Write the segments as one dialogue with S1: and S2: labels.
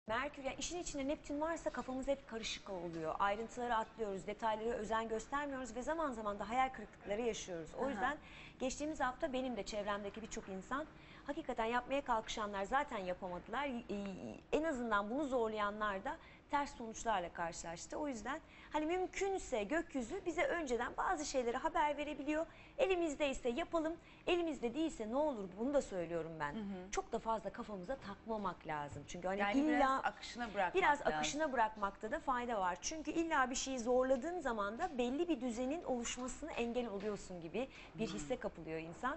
S1: Merkür, yani işin içinde Neptün varsa kafamız hep karışık oluyor. Ayrıntıları atlıyoruz, detaylara özen göstermiyoruz ve zaman zaman da hayal kırıklıkları yaşıyoruz. O yüzden geçtiğimiz hafta benim de çevremdeki birçok insan hakikaten yapmaya kalkışanlar zaten yapamadılar. En azından bunu zorlayanlar da ters sonuçlarla karşılaştı. O yüzden hani mümkünse gökyüzü bize önceden bazı şeyleri haber verebiliyor. Elimizdeyse yapalım, elimizde değilse ne olur, bunu da söylüyorum ben. Çok da fazla kafamıza takmamak lazım. Çünkü hani
S2: Yani
S1: illa
S2: biraz akışına bırakmak
S1: biraz
S2: lazım.
S1: akışına bırakmakta da fayda var. Çünkü illa bir şeyi zorladığın zaman da belli bir düzenin oluşmasını engel oluyorsun gibi bir hisse kapılıyor insan.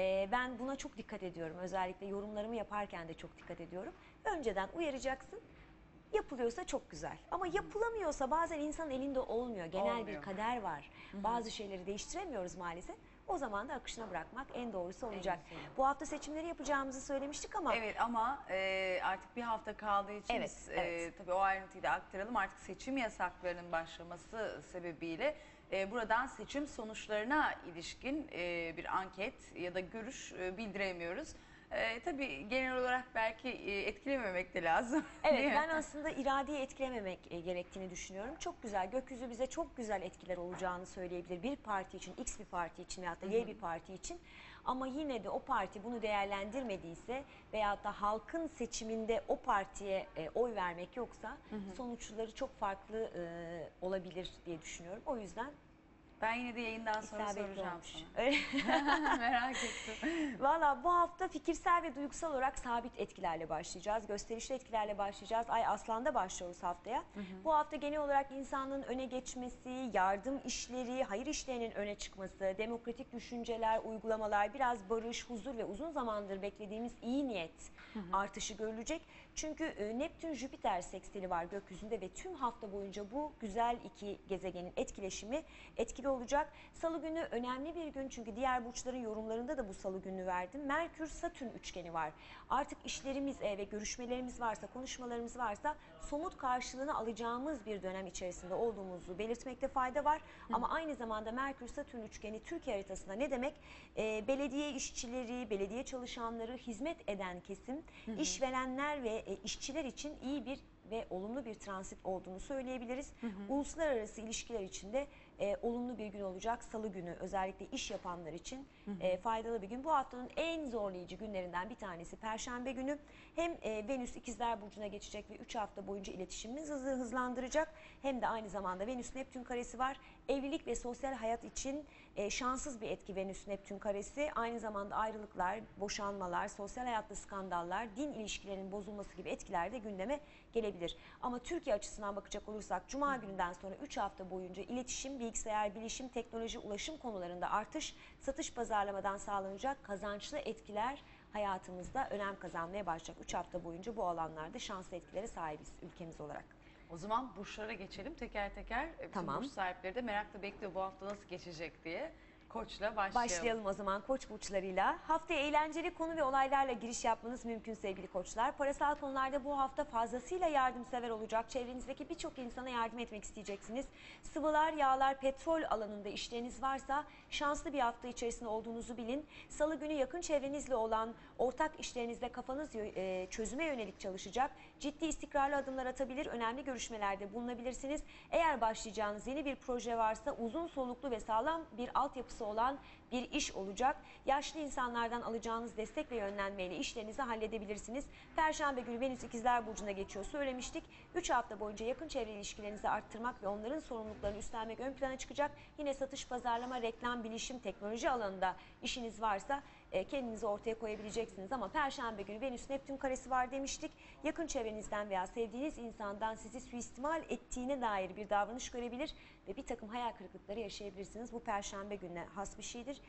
S1: Ben buna çok dikkat ediyorum. Özellikle yorumlarımı yaparken de çok dikkat ediyorum. Önceden uyaracaksın. Yapılıyorsa çok güzel. Ama yapılamıyorsa bazen insanın elinde olmuyor. Genel
S2: Olmuyor.
S1: bir kader var. Bazı şeyleri değiştiremiyoruz maalesef. O zaman da akışına bırakmak en doğrusu olacak.
S2: güzeli.
S1: Bu hafta seçimleri yapacağımızı söylemiştik ama
S2: Evet ama artık bir hafta kaldığı için
S1: Evet,
S2: biz
S1: evet.
S2: tabii o ayrıntıyı da aktaralım. Artık seçim yasaklarının başlaması sebebiyle buradan seçim sonuçlarına ilişkin bir anket ya da görüş bildiremiyoruz. Tabii genel olarak belki etkilememek de lazım.
S1: Evet,
S2: değil mi?
S1: ben aslında iradeyi etkilememek gerektiğini düşünüyorum. Çok güzel, gökyüzü bize çok güzel etkiler olacağını söyleyebilir. Bir parti için, X bir parti için veyahut da Y bir parti için. Ama yine de o parti bunu değerlendirmediyse veyahut da halkın seçiminde o partiye oy vermek yoksa sonuçları çok farklı olabilir diye düşünüyorum. O yüzden
S2: Ben yine de yayından sonra
S1: isabetli
S2: soracağım
S1: olmuş.
S2: sana.
S1: Öyle.
S2: Merak ettim.
S1: Valla bu hafta fikirsel ve duygusal olarak sabit etkilerle başlayacağız. Gösterişli etkilerle başlayacağız. Ay Aslan'da başlıyoruz haftaya. Bu hafta genel olarak insanlığın öne geçmesi, yardım işleri, hayır işlerinin öne çıkması, demokratik düşünceler, uygulamalar, biraz barış, huzur ve uzun zamandır beklediğimiz iyi niyet artışı görülecek. Çünkü Neptün-Jüpiter sekstili var gökyüzünde ve tüm hafta boyunca bu güzel iki gezegenin etkileşimi etkili olacak. Salı günü önemli bir gün çünkü diğer burçların yorumlarında da bu salı günü verdim. Merkür-Satürn üçgeni var. Artık işlerimiz ve görüşmelerimiz varsa, konuşmalarımız varsa somut karşılığını alacağımız bir dönem içerisinde olduğumuzu belirtmekte fayda var. Ama aynı zamanda Merkür-Satürn üçgeni Türkiye haritasında ne demek? Belediye işçileri, belediye çalışanları, hizmet eden kesim, işverenler ve işçiler için iyi bir ve olumlu bir transit olduğunu söyleyebiliriz. Uluslararası ilişkiler için de olumlu bir gün olacak. Salı günü özellikle iş yapanlar için faydalı bir gün. Bu haftanın en zorlayıcı günlerinden bir tanesi Perşembe günü. Hem Venüs İkizler Burcu'na geçecek ve 3 hafta boyunca iletişimimizi hızlandıracak. Hem de aynı zamanda Venüs-Neptün karesi var. Evlilik ve sosyal hayat için şanssız bir etki Venüs-Neptün karesi. Aynı zamanda ayrılıklar, boşanmalar, sosyal hayatta skandallar, din ilişkilerinin bozulması gibi etkiler de gündeme gelebilir. Ama Türkiye açısından bakacak olursak Cuma gününden sonra 3 hafta boyunca iletişim, bilgisayar, bilişim, teknoloji, ulaşım konularında artış, satış pazarlamadan sağlanacak kazançlı etkiler hayatımızda önem kazanmaya başlayacak. 3 hafta boyunca bu alanlarda şanslı etkilere sahibiz ülkemiz olarak.
S2: O zaman burçlara geçelim teker teker. Bütün
S1: Tamam.
S2: burç sahipleri de merakla bekliyor bu hafta nasıl geçecek diye. Koç'la başlayalım.
S1: Başlayalım o zaman koç burçlarıyla. Haftaya eğlenceli konu ve olaylarla giriş yapmanız mümkün sevgili koçlar. Parasal konularda bu hafta fazlasıyla yardımsever olacak. Çevrenizdeki birçok insana yardım etmek isteyeceksiniz. Sıvılar, yağlar, petrol alanında işleriniz varsa şanslı bir hafta içerisinde olduğunuzu bilin. Salı günü yakın çevrenizle olan ortak işlerinizde kafanız çözüme yönelik çalışacak. Ciddi istikrarlı adımlar atabilir, önemli görüşmelerde bulunabilirsiniz. Eğer başlayacağınız yeni bir proje varsa uzun soluklu ve sağlam bir altyapısı olan bir iş olacak. Yaşlı insanlardan alacağınız destek ve yönlenmeyle işlerinizi halledebilirsiniz. Perşembe günü Venüs İkizler Burcu'na geçiyor söylemiştik. 3 hafta boyunca yakın çevre ilişkilerinizi arttırmak ve onların sorumluluklarını üstlenmek ön plana çıkacak. Yine satış, pazarlama, reklam, bilişim, teknoloji alanında işiniz varsa kendinizi ortaya koyabileceksiniz. Ama Perşembe günü Venüs Neptün karesi var demiştik. Yakın çevrenizden veya sevdiğiniz insandan sizi suistimal ettiğine dair bir davranış görebilir ve bir takım hayal kırıklıkları yaşayabilirsiniz. Bu Perşembe gününe has bir şeydir.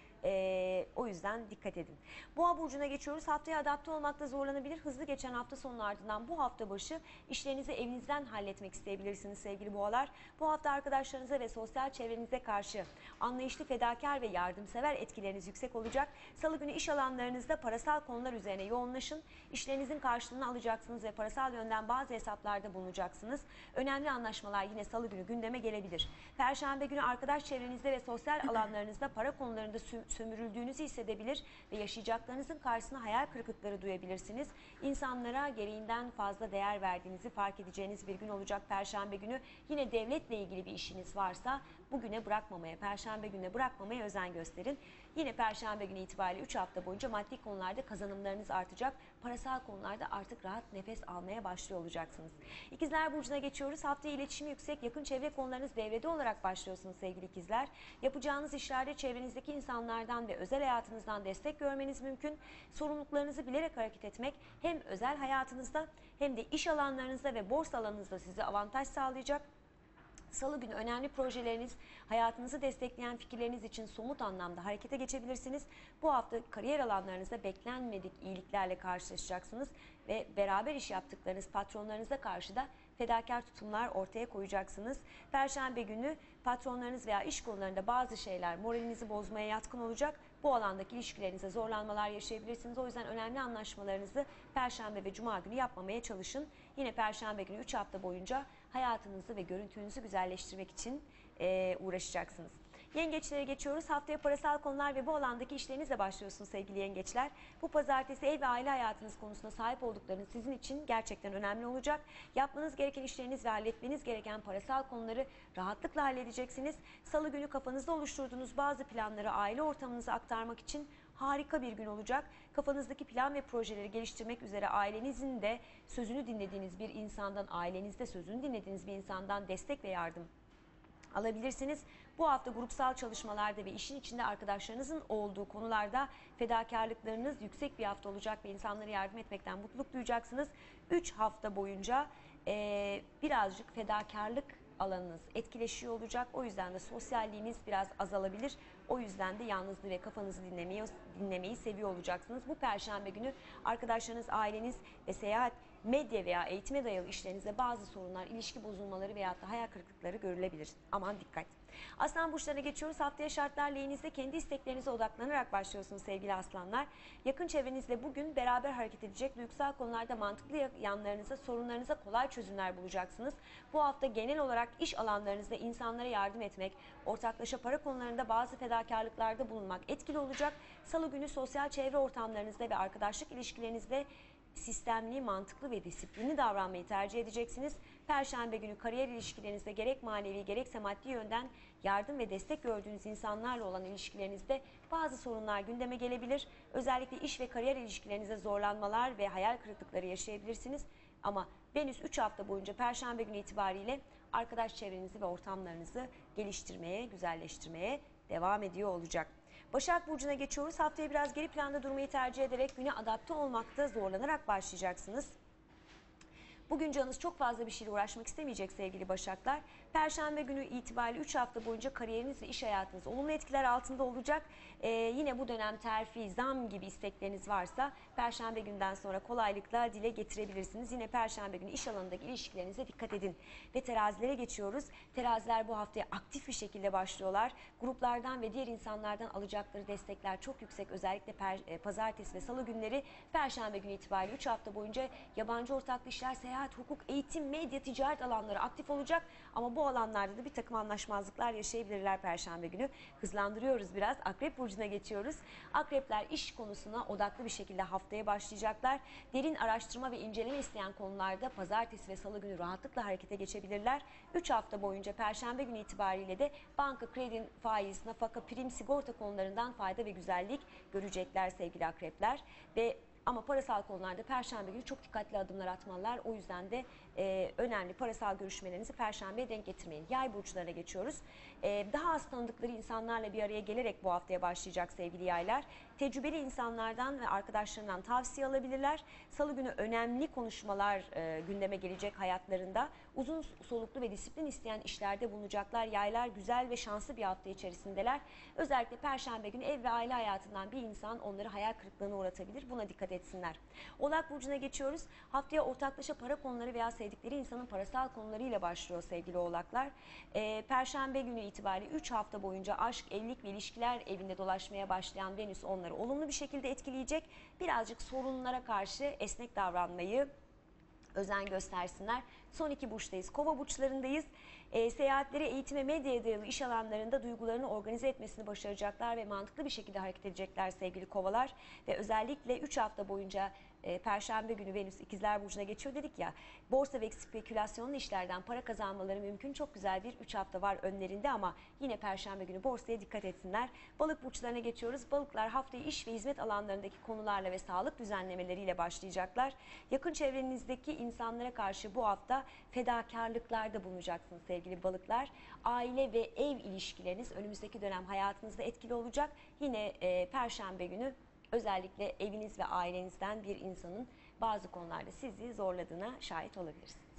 S1: O yüzden dikkat edin. Boğa burcuna geçiyoruz. Haftaya adapte olmakta zorlanabilir. Hızlı geçen hafta sonu ardından bu hafta başı işlerinizi evinizden halletmek isteyebilirsiniz sevgili boğalar. Bu hafta arkadaşlarınıza ve sosyal çevrenize karşı anlayışlı, fedakar ve yardımsever etkileriniz yüksek olacak. Salı günü iş alanlarınızda parasal konular üzerine yoğunlaşın. İşlerinizin karşılığını alacaksınız ve parasal yönden bazı hesaplarda bulunacaksınız. Önemli anlaşmalar yine salı günü gündeme gelebilir. Perşembe günü arkadaş çevrenizde ve sosyal alanlarınızda para konularında sömürüldüğünüzü hissedebilir ve yaşayacaklarınızın karşısına hayal kırıklıkları duyabilirsiniz. İnsanlara gereğinden fazla değer verdiğinizi fark edeceğiniz bir gün olacak Perşembe günü. Yine devletle ilgili bir işiniz varsa bugüne bırakmamaya, Perşembe gününe bırakmamaya özen gösterin. Yine Perşembe günü itibariyle 3 hafta boyunca maddi konularda kazanımlarınız artacak. Parasal konularda artık rahat nefes almaya başlıyor olacaksınız. İkizler Burcu'na geçiyoruz. Haftaya iletişimi yüksek, yakın çevre konularınız devrede olarak başlıyorsunuz sevgili ikizler. Yapacağınız işlerde çevrenizdeki insanlardan ve özel hayatınızdan destek görmeniz mümkün. Sorumluluklarınızı bilerek hareket etmek hem özel hayatınızda hem de iş alanlarınızda ve borsa alanınızda size avantaj sağlayacak. Salı günü önemli projeleriniz, hayatınızı destekleyen fikirleriniz için somut anlamda harekete geçebilirsiniz. Bu hafta kariyer alanlarınızda beklenmedik iyiliklerle karşılaşacaksınız ve beraber iş yaptıklarınız patronlarınıza karşı da fedakar tutumlar ortaya koyacaksınız. Perşembe günü patronlarınız veya iş konularında bazı şeyler moralinizi bozmaya yatkın olacak. Bu alandaki ilişkilerinize zorlanmalar yaşayabilirsiniz. O yüzden önemli anlaşmalarınızı Perşembe ve Cuma günü yapmamaya çalışın. Yine Perşembe günü 3 hafta boyunca hayatınızı ve görüntünüzü güzelleştirmek için uğraşacaksınız. Yengeçlere geçiyoruz. Haftaya parasal konular ve bu alandaki işlerinizle başlıyorsunuz sevgili yengeçler. Bu pazartesi ev ve aile hayatınız konusunda sahip olduklarınız sizin için gerçekten önemli olacak. Yapmanız gereken işleriniz ve halletmeniz gereken parasal konuları rahatlıkla halledeceksiniz. Salı günü kafanızda oluşturduğunuz bazı planları aile ortamınıza aktarmak için harika bir gün olacak. Kafanızdaki plan ve projeleri geliştirmek üzere ailenizin de sözünü dinlediğiniz bir insandan, ailenizde sözünü dinlediğiniz bir insandan destek ve yardım alabilirsiniz. Bu hafta grupsal çalışmalarda ve işin içinde arkadaşlarınızın olduğu konularda fedakarlıklarınız yüksek bir hafta olacak ve insanlara yardım etmekten mutluluk duyacaksınız. 3 hafta boyunca birazcık fedakarlık alanınız etkileşiyor olacak. O yüzden de sosyalliğiniz biraz azalabilir. O yüzden de yalnızlığı ve kafanızı dinlemeyi seviyor olacaksınız. Bu Perşembe günü arkadaşlarınız, aileniz ve seyahat, medya veya eğitime dayalı işlerinizde bazı sorunlar, ilişki bozulmaları veya da hayal kırıklıkları görülebilir. Aman dikkat. Aslan burçlarına geçiyoruz. Haftaya şartlar lehinizde kendi isteklerinize odaklanarak başlıyorsunuz sevgili aslanlar. Yakın çevrenizle bugün beraber hareket edecek duygusal konularda mantıklı yanlarınıza, sorunlarınıza kolay çözümler bulacaksınız. Bu hafta genel olarak iş alanlarınızda insanlara yardım etmek, ortaklaşa para konularında bazı fedakarlıklarda bulunmak etkili olacak. Salı günü sosyal çevre ortamlarınızda ve arkadaşlık ilişkilerinizde sistemli, mantıklı ve disiplinli davranmayı tercih edeceksiniz. Perşembe günü kariyer ilişkilerinizde gerek manevi gerekse maddi yönden yardım ve destek gördüğünüz insanlarla olan ilişkilerinizde bazı sorunlar gündeme gelebilir. Özellikle iş ve kariyer ilişkilerinizde zorlanmalar ve hayal kırıklıkları yaşayabilirsiniz. Ama Venüs 3 hafta boyunca Perşembe günü itibariyle arkadaş çevrenizi ve ortamlarınızı geliştirmeye, güzelleştirmeye devam ediyor olacak. Başak Burcu'na geçiyoruz. Haftaya biraz geri planda durmayı tercih ederek güne adapte olmakta zorlanarak başlayacaksınız. Bugün canınız çok fazla bir şeyle uğraşmak istemeyecek sevgili Başaklar. Perşembe günü itibariyle 3 hafta boyunca kariyeriniz ve iş hayatınız olumlu etkiler altında olacak. Yine bu dönem terfi, zam gibi istekleriniz varsa Perşembe günden sonra kolaylıkla dile getirebilirsiniz. Yine Perşembe günü iş alanındaki ilişkilerinize dikkat edin. Ve terazilere geçiyoruz. Teraziler bu haftaya aktif bir şekilde başlıyorlar. Gruplardan ve diğer insanlardan alacakları destekler çok yüksek. Özellikle pazartesi ve salı günleri. Perşembe günü itibariyle 3 hafta boyunca yabancı ortaklı işler, seyahat, hukuk, eğitim, medya, ticaret alanları aktif olacak. Ama bu alanlarda da bir takım anlaşmazlıklar yaşayabilirler Perşembe günü. Hızlandırıyoruz biraz. Akrep Burcu'na geçiyoruz. Akrepler iş konusuna odaklı bir şekilde haftaya başlayacaklar. Derin araştırma ve inceleme isteyen konularda pazartesi ve salı günü rahatlıkla harekete geçebilirler. 3 hafta boyunca Perşembe günü itibariyle de banka, kredi, faiz, nafaka, prim, sigorta konularından fayda ve güzellik görecekler sevgili akrepler. Ama parasal konularda Perşembe günü çok dikkatli adımlar atmalılar. O yüzden de önemli parasal görüşmelerinizi Perşembe'ye denk getirmeyin. Yay burçlarına geçiyoruz. Daha az tanıdıkları insanlarla bir araya gelerek bu haftaya başlayacak sevgili yaylar. Tecrübeli insanlardan ve arkadaşlarından tavsiye alabilirler. Salı günü önemli konuşmalar gündeme gelecek hayatlarında. Uzun soluklu ve disiplin isteyen işlerde bulunacaklar. Yaylar güzel ve şanslı bir hafta içerisindeler. Özellikle Perşembe günü ev ve aile hayatından bir insan onları hayal kırıklığına uğratabilir. Buna dikkat etsinler. Oğlak Burcu'na geçiyoruz. Haftaya ortaklaşa para konuları veya sevdikleri insanın parasal konularıyla başlıyor sevgili oğlaklar. Perşembe günü itibariyle 3 hafta boyunca aşk, evlilik ve ilişkiler evinde dolaşmaya başlayan Venüs onları olumlu bir şekilde etkileyecek. Birazcık sorunlara karşı esnek davranmayı özen göstersinler. Son 2 burçtayız. Kova burçlarındayız. Seyahatleri, eğitime, medyaya dayalı iş alanlarında duygularını organize etmesini başaracaklar ve mantıklı bir şekilde hareket edecekler sevgili kovalar. Ve özellikle 3 hafta boyunca Perşembe günü Venüs İkizler Burcu'na geçiyor dedik ya. Borsa ve spekülasyonlu işlerden para kazanmaları mümkün. Çok güzel bir 3 hafta var önlerinde ama yine Perşembe günü borsaya dikkat etsinler. Balık burçlarına geçiyoruz. Balıklar haftayı iş ve hizmet alanlarındaki konularla ve sağlık düzenlemeleriyle başlayacaklar. Yakın çevrenizdeki insanlara karşı bu hafta fedakarlıklarda bulunacaksınız sevgili balıklar. Aile ve ev ilişkileriniz önümüzdeki dönem hayatınızda etkili olacak. Yine Perşembe günü özellikle eviniz ve ailenizden bir insanın bazı konularda sizi zorladığına şahit olabilirsiniz.